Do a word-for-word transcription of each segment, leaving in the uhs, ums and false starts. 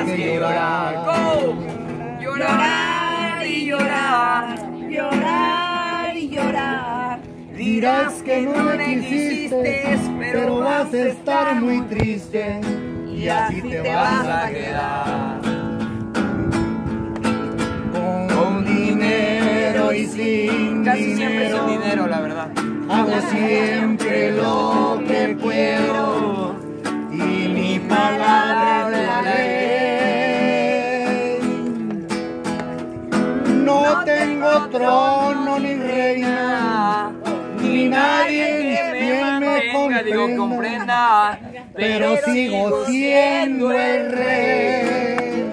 que llorar. Go. Llorar y llorar, llorar y llorar. Dirás que no me quisiste, pero vas a estar muy triste y así te vas a quedar. Con dinero y sin Casi siempre dinero, sin dinero, la verdad. hago siempre lo que puedo y mi palabra es la ley. No tengo trono ni reina, ni nadie que me comprenda, pero sigo siendo el rey.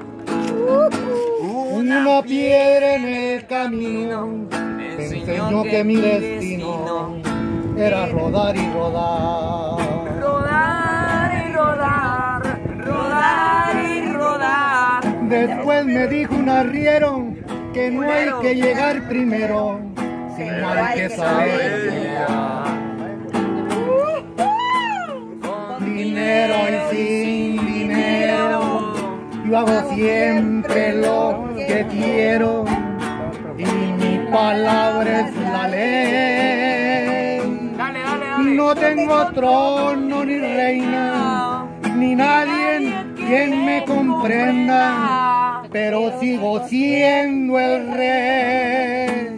Una piedra en el camino me enseñó que mi destino era rodar y rodar. Rodar y rodar, rodar y rodar. Después me dijo un arriero que no hay que llegar primero, sino hay que saber llegar. Con dinero y sin dinero, yo hago siempre lo que quiero y mi palabra es la ley. Dale, dale, dale. No tengo trono ni reina, ni nadie quien me comprenda, pero sigo siendo el rey.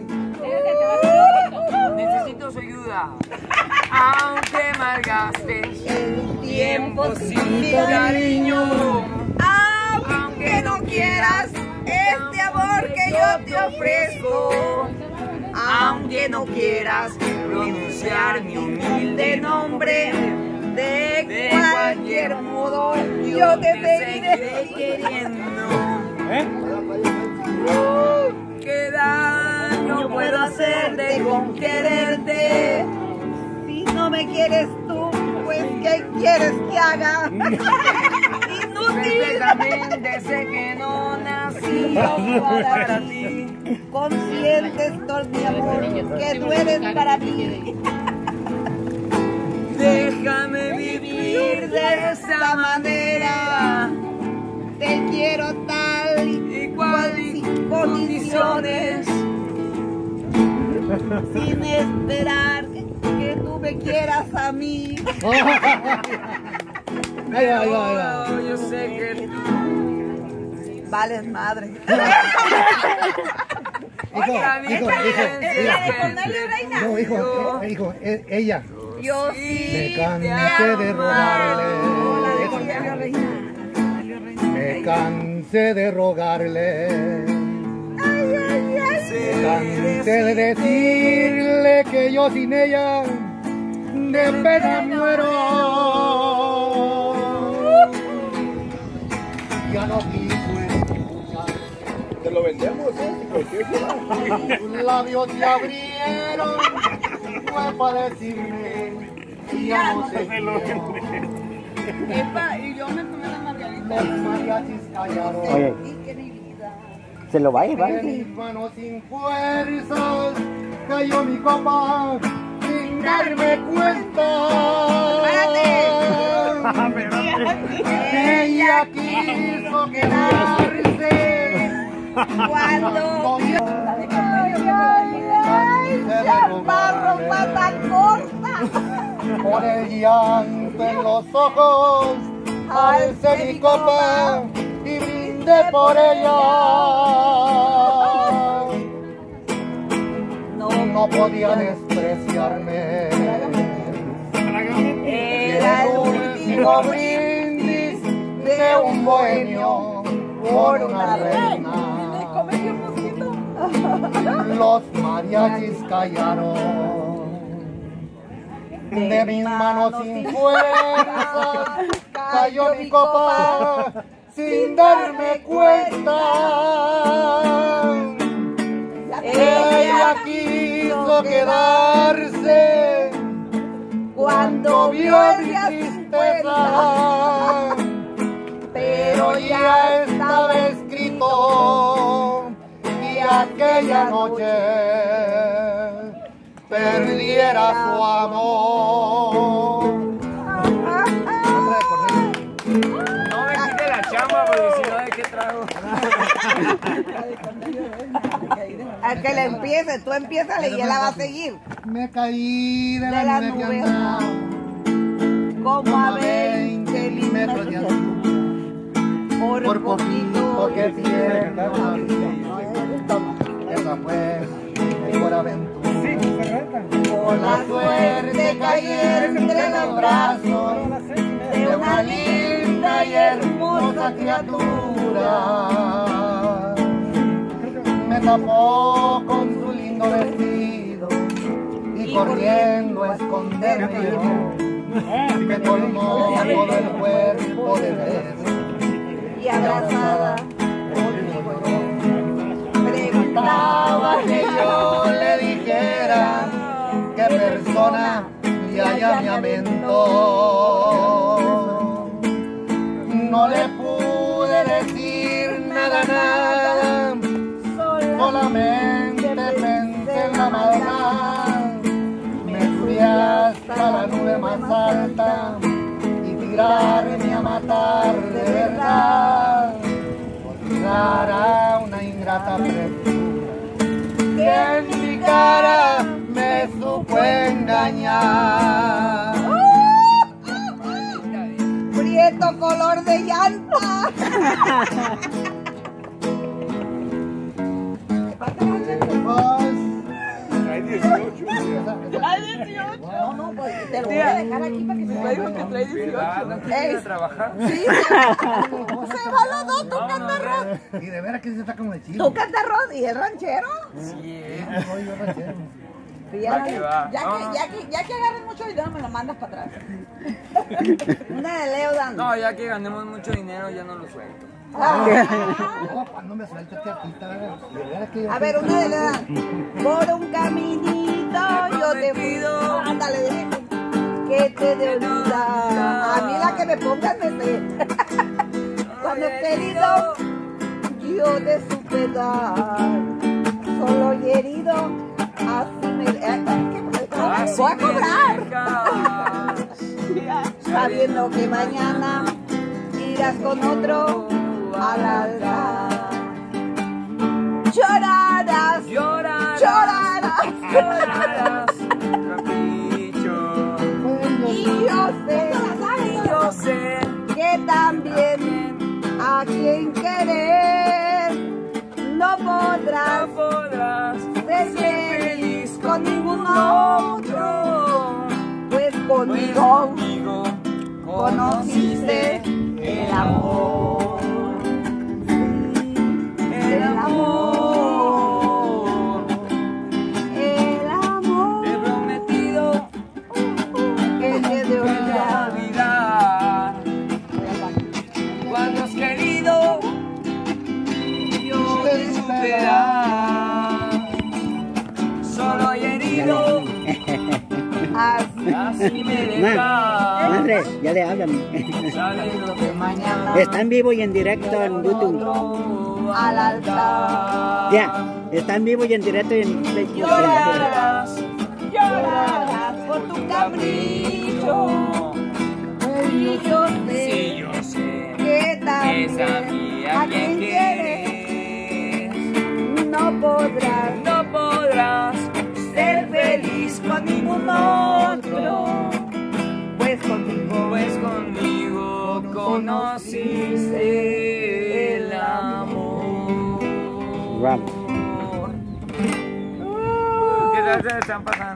Necesito su ayuda. Aunque malgastes el tiempo sin mi cariño, aunque no quieras este amor que yo te ofrezco, aunque no quieras pronunciar mi humilde nombre, de cualquier modo yo te seguiré queriendo. ¿Eh? Uh, ¿Qué daño puedo hacerte con quererte? Si no me quieres tú, pues ¿qué quieres que haga? Inútil. Perfectamente sé que no nací para ti. Consciente estoy, mi amor, que tú eres para mí. Déjame vivir de esa manera. Te quiero tal y cual sin condiciones, sin esperar que tú me quieras a mí. Ahí va, ahí va, ahí va. Oh, yo sé que tú vales madre. Hijo, hijo, hijo, reina. no, hijo, eh, hijo, eh, ella. Yo sí Me te cansé de amo. rogarle. Hola, reina. Me cansé de rogarle. Ay, ay, ay. Me cansé de decirle que yo sin ella de pena muero. Ya no quiso escuchar. Te lo vendemos, ¿eh? Sus labios se abrieron, fue para decirme y ya no sé quién. Epa, y yo me tomé la margarita. Los mariachis callaron. Oye, Y que mi vida. se lo va a llevar. En mis manos sin fuerzas cayó mi copa sin darme cuenta. Ella quiso quedarse Cuando vio ay, chaparro, pata corta. por el llanto en los ojos, alcé mi copa y brindé por ella. No, No podía despreciarme. era el último brindis de un bohemio por una reina. Los mariachis callaron. De mis manos sin fuerza cayó mi copa sin darme cuenta. Ella quiso quedarse cuando vio mi tristeza, pero ya estaba escrito que aquella noche perdiera su amor. No me quite la chamba porque ¿qué trago? Al que le empiece, tú empiézale y él la va a seguir. Me caí de, De la, la nube que nube. andaba Como a veinte metros de metros altura. por, Por poquito que pierdo la vida. Toma. Esa fue mi por aventura. Por la suerte caí entre los brazos de una linda y hermosa criatura. Me tapó con su lindo vestido y corriendo a esconderme yo. Me colmó todo el cuerpo de besos Y abrazada conmigo yo. preguntaba Que yo le dijera qué persona ya ya me aventó. No le pude decir nada, nada, solamente pensé en la maldad. Me subí hasta la nube más alta y tirarme a matar de verdad. Olvidar a una ingrata presura que en mi cara me supo engañar. prieto color de llanta. Hay dieciocho. Hay dieciocho. No, no, pues te lo voy a dejar aquí para que se Me dijo que trae dieciocho, ¿no quieres ir a trabajar? Sí, se va los dos, tú cantas arroz. Y de veras que se está como de chido. Tú cantas arroz y es ranchero. Sí, eh. Soy yo ranchero. Fíjate, Va que va. ya, que, Vámonos. ya, que, ya que agarres mucho dinero me lo mandas para atrás. Una de Leo dando. No, ya que ganemos mucho dinero ya no lo suelto. Ah. No, cuando me suelta este artista, de veras que yo A ver, una de Leo dando. Por un caminito yo te pido. Ándale, dile que te de olvidar. A mí la que me pongan me sé. Cuando querido yo te supe dar. Solo y herido, así me... eh, ¿qué? Voy a cobrar. Sabiendo que mañana irás con otro al altar. Llorarás, Llorarás, llorarás, llorarás, capricho. y yo sé, Y yo sé que también a quien querer no podrás no podrás ser feliz con ningún otro, pues pues conmigo conmigo conociste el amor, el amor. el amor Te he prometido que te de que te voy a olvidar. olvidar. Cuando has querido, yo te supe dar. Solo y herido, Así así me Ma, dejas. madre, ya le hablan. Sabiendo que mañana Está en vivo y en directo en YouTube. otro al altar. Ya, está en vivo y en directo y en Facebook. llorarás, Llorarás por tu capricho. Y yo sé sí, yo sé que que también sabía a que quien quieres. quieres no podrás No podrás ser feliz con ningún otro, pues contigo pues conmigo conociste el amor. Wow. ¿Qué tal se están pasando?